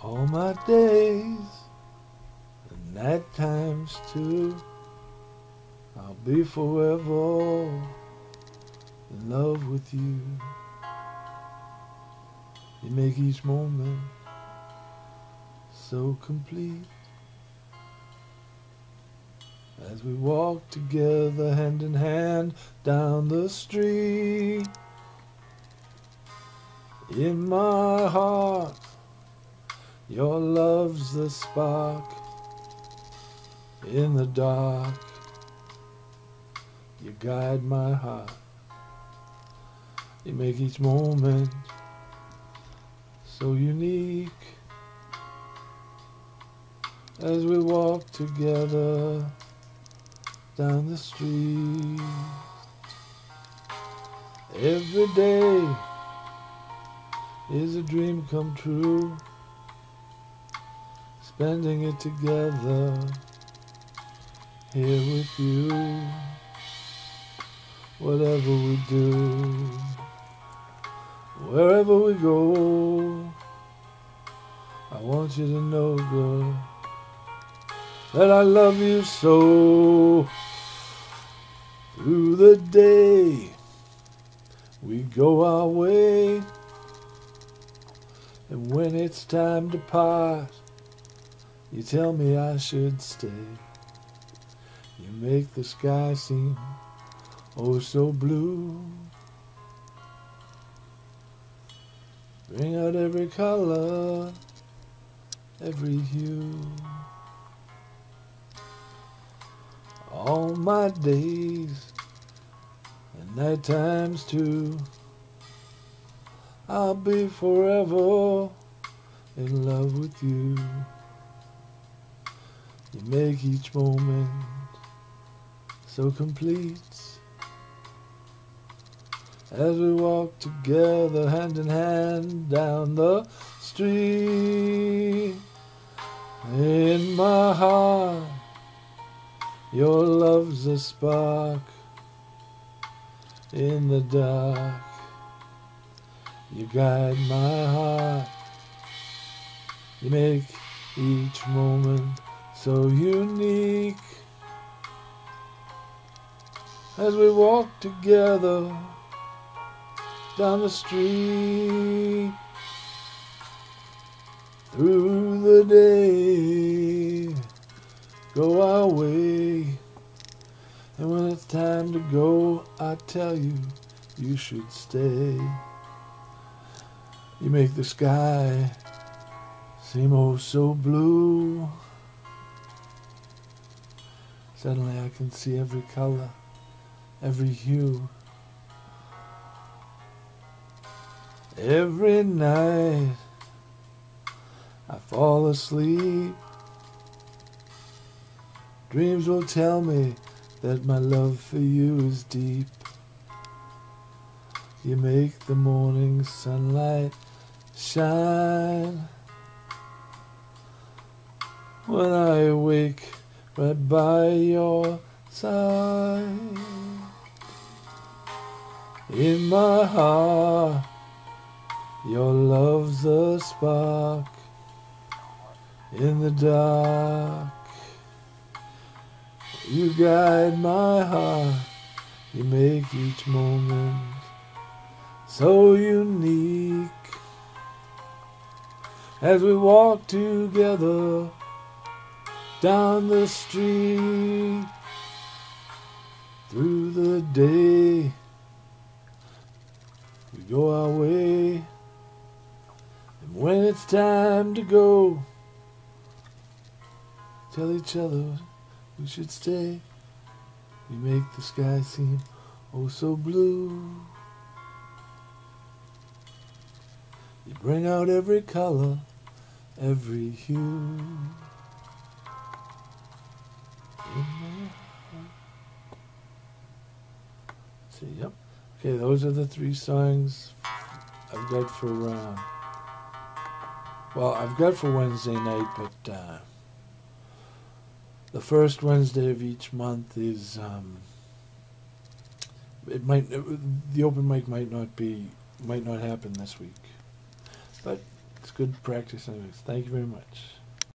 All my days and night times too, I'll be forever in love with you. You make each moment so complete as we walk together hand in hand down the street. In my heart, your love's the spark. In the dark, you guide my heart. You make each moment so unique as we walk together down the street. Every day is a dream come true, spending it together here with you. Whatever we do, wherever we go, I want you to know, girl, that I love you so. Through the day, we go our way, and when it's time to part, you tell me I should stay. You make the sky seem oh so blue. Bring out every color, every hue. All my days and night times too, I'll be forever in love with you. You make each moment so complete as we walk together hand in hand down the street. In my heart, your love's a spark. In the dark, you guide my heart. You make each moment so unique as we walk together down the street. Through the day, go our way, and when it's time to go, I tell you, you should stay. You make the sky seem oh so blue. Suddenly I can see every color, every hue. Every night I fall asleep, dreams will tell me that my love for you is deep. You make the morning sunlight shine when I awake right by your side. In my heart, your love's a spark. In the dark, you guide my heart. You make each moment so unique as we walk together down the street. Through the day, we go our way, and when it's time to go, tell each other we should stay. We make the sky seem oh so blue. You bring out every color, every hue. Let's see, yep. Okay, those are the 3 songs I've got for I've got for Wednesday night, but the first Wednesday of each month is the open mic might not happen this week, but it's good practice anyways. Thank you very much.